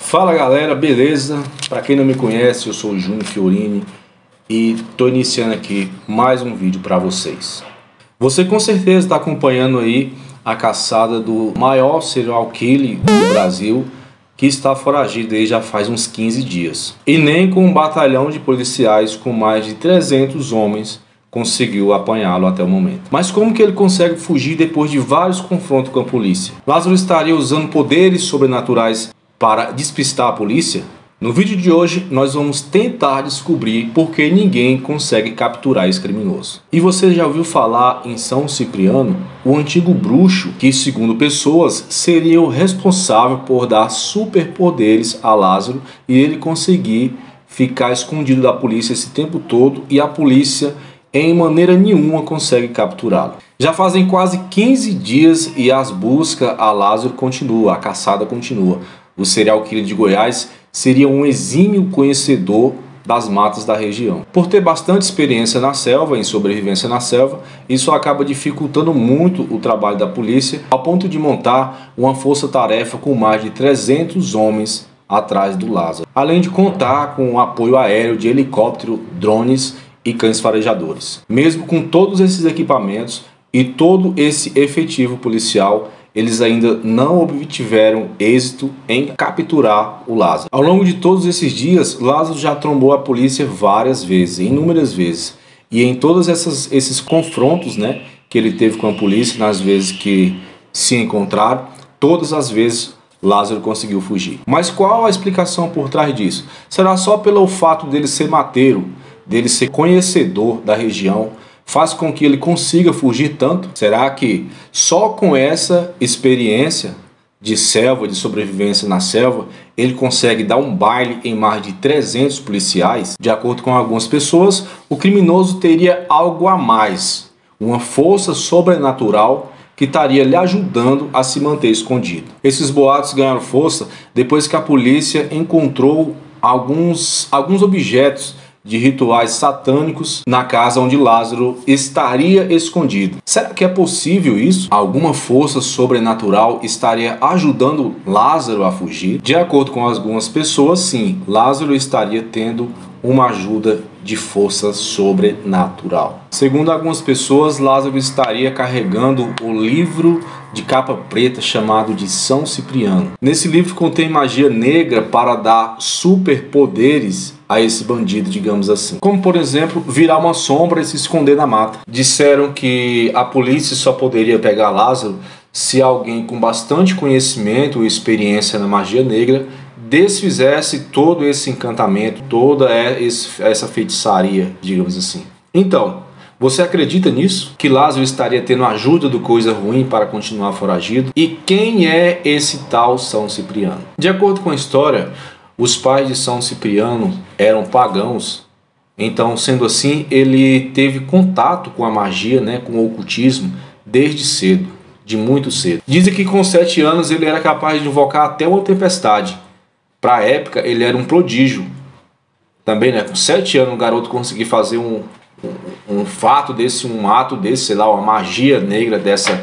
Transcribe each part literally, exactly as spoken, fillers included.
Fala galera, beleza? Para quem não me conhece, eu sou o Júnior Fiorini e estou iniciando aqui mais um vídeo para vocês. Você com certeza está acompanhando aí a caçada do maior serial killer do Brasil, que está foragido aí já faz uns quinze dias. E nem com um batalhão de policiais com mais de trezentos homens conseguiu apanhá-lo até o momento. Mas como que ele consegue fugir depois de vários confrontos com a polícia? Lázaro estaria usando poderes sobrenaturais para despistar a polícia? No vídeo de hoje nós vamos tentar descobrir por que ninguém consegue capturar esse criminoso. E você já ouviu falar em São Cipriano, o antigo bruxo que, segundo pessoas, seria o responsável por dar superpoderes a Lázaro e ele conseguir ficar escondido da polícia esse tempo todo e a polícia em maneira nenhuma consegue capturá-lo. Já fazem quase quinze dias e as buscas a Lázaro continuam, a caçada continua. O serial killer de Goiás seria um exímio conhecedor das matas da região. Por ter bastante experiência na selva, em sobrevivência na selva, isso acaba dificultando muito o trabalho da polícia, ao ponto de montar uma força-tarefa com mais de trezentos homens atrás do Lázaro, além de contar com o apoio aéreo de helicóptero, drones e cães farejadores. Mesmo com todos esses equipamentos e todo esse efetivo policial, eles ainda não obtiveram êxito em capturar o Lázaro. Ao longo de todos esses dias, Lázaro já trombou a polícia várias vezes, inúmeras vezes. E em todos essas, esses confrontos, né, que ele teve com a polícia, nas vezes que se encontraram, todas as vezes Lázaro conseguiu fugir. Mas qual a explicação por trás disso? Será só pelo fato dele ser mateiro, dele ser conhecedor da região, faz com que ele consiga fugir tanto? Será que só com essa experiência de selva, de sobrevivência na selva, ele consegue dar um baile em mais de trezentos policiais? De acordo com algumas pessoas, o criminoso teria algo a mais, uma força sobrenatural que estaria lhe ajudando a se manter escondido. Esses boatos ganharam força depois que a polícia encontrou alguns, alguns objetos de rituais satânicos na casa onde Lázaro estaria escondido. Será que é possível isso? Alguma força sobrenatural estaria ajudando Lázaro a fugir? De acordo com algumas pessoas, sim, Lázaro estaria tendo uma ajuda de força sobrenatural. Segundo algumas pessoas, Lázaro estaria carregando o livro de capa preta chamado de São Cipriano. Nesse livro contém magia negra para dar superpoderes a esse bandido, digamos assim. Como, por exemplo, virar uma sombra e se esconder na mata. Disseram que a polícia só poderia pegar Lázaro se alguém com bastante conhecimento e experiência na magia negra desfizesse todo esse encantamento, toda essa feitiçaria, digamos assim. Então, você acredita nisso? Que Lázaro estaria tendo ajuda do coisa ruim para continuar foragido? E quem é esse tal São Cipriano? De acordo com a história, os pais de São Cipriano eram pagãos. Então, sendo assim, ele teve contato com a magia, né, com o ocultismo, desde cedo, de muito cedo. Dizem que com sete anos ele era capaz de invocar até uma tempestade. Para a época, ele era um prodígio. Também, né, com sete anos, o garoto conseguir fazer um, um, um fato desse, um ato desse, sei lá, uma magia negra dessa,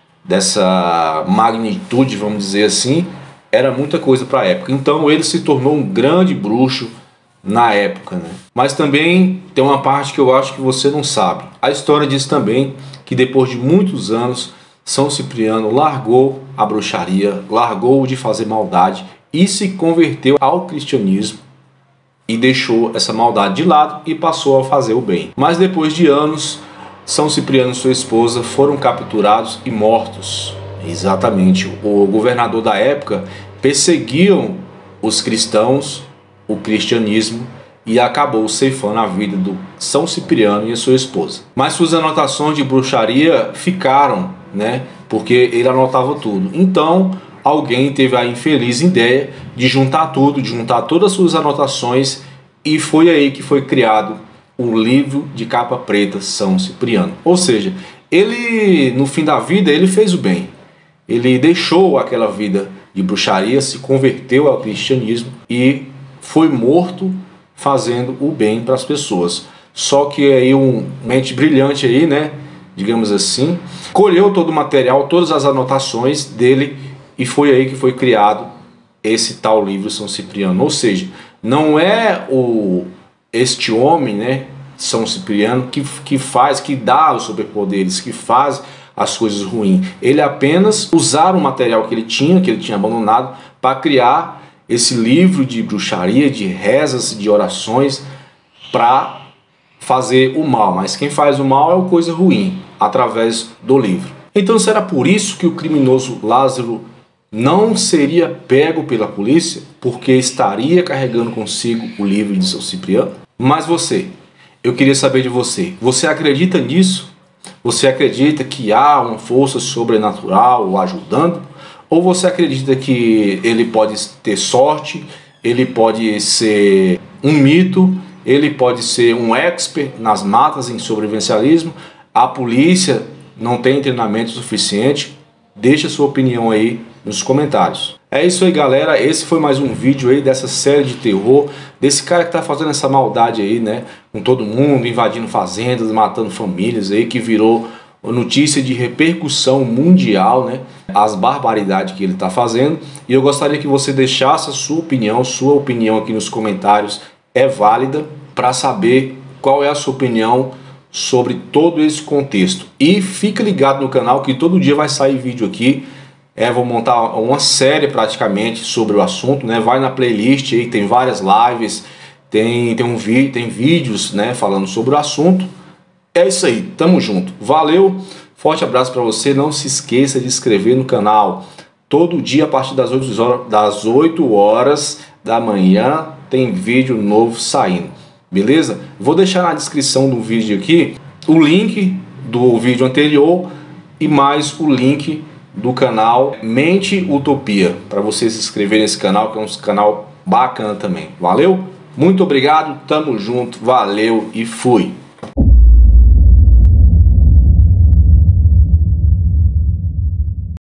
dessa magnitude, vamos dizer assim, era muita coisa para a época. Então ele se tornou um grande bruxo na época, né? Mas também tem uma parte que eu acho que você não sabe. A história diz também que depois de muitos anos, São Cipriano largou a bruxaria, largou de fazer maldade e se converteu ao cristianismo e deixou essa maldade de lado e passou a fazer o bem. Mas depois de anos, São Cipriano e sua esposa foram capturados e mortos. Exatamente, o governador da época perseguiam os cristãos, o cristianismo, e acabou ceifando a vida do São Cipriano e a sua esposa. Mas suas anotações de bruxaria ficaram, né? Porque ele anotava tudo. Então alguém teve a infeliz ideia de juntar tudo, de juntar todas as suas anotações, e foi aí que foi criado o livro de capa preta São Cipriano. Ou seja, ele no fim da vida ele fez o bem. Ele deixou aquela vida de bruxaria, se converteu ao cristianismo e foi morto fazendo o bem para as pessoas. Só que aí um mente brilhante aí, né, digamos assim, colheu todo o material, todas as anotações dele, e foi aí que foi criado esse tal livro São Cipriano. Ou seja, não é o este homem, né, São Cipriano, que, que faz, que dá os superpoderes, que faz as coisas ruins. Ele apenas usava o material que ele tinha, que ele tinha abandonado, para criar esse livro de bruxaria, de rezas, de orações, para fazer o mal. Mas quem faz o mal é o coisa ruim, através do livro. Então será por isso que o criminoso Lázaro não seria pego pela polícia? Porque estaria carregando consigo o livro de São Cipriano? Mas você, eu queria saber de você, você acredita nisso? Você acredita que há uma força sobrenatural o ajudando? Ou você acredita que ele pode ter sorte, ele pode ser um mito, ele pode ser um expert nas matas em sobrevivencialismo, a polícia não tem treinamento suficiente? Deixa sua opinião aí nos comentários. É isso aí, galera, esse foi mais um vídeo aí dessa série de terror, desse cara que tá fazendo essa maldade aí, né, com todo mundo, invadindo fazendas, matando famílias aí, que virou notícia de repercussão mundial, né, as barbaridades que ele tá fazendo. E eu gostaria que você deixasse a sua opinião, sua opinião aqui nos comentários é válida, para saber qual é a sua opinião sobre todo esse contexto. E fica ligado no canal que todo dia vai sair vídeo aqui. É, vou montar uma série praticamente sobre o assunto, né? Vai na playlist aí, tem várias lives, tem, tem, um vi, tem vídeos, né, falando sobre o assunto. É isso aí, tamo junto. Valeu, forte abraço para você. Não se esqueça de se inscrever no canal. Todo dia a partir das oito horas, das oito horas da manhã tem vídeo novo saindo. Beleza? Vou deixar na descrição do vídeo aqui o link do vídeo anterior e mais o link do canal Mente Utopia, para você se inscrever nesse canal, que é um canal bacana também. Valeu? Muito obrigado, tamo junto, valeu e fui!